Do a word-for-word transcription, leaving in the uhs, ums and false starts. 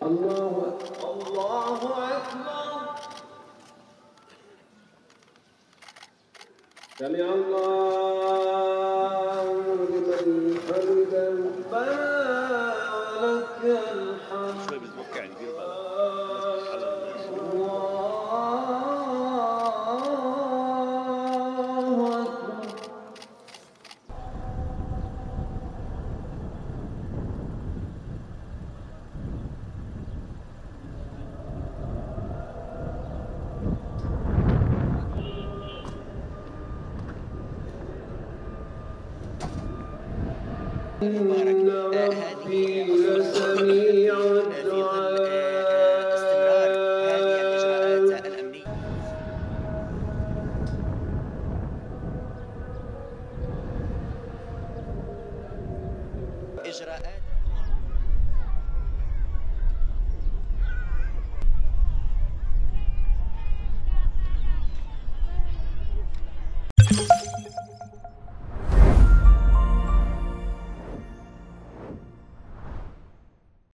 الله الله أكبر. سمع الله لمن حمده ربنا ولك الحمد. شوي بتوقع يعني دير بالك. إن ربي لسميع الدعاء.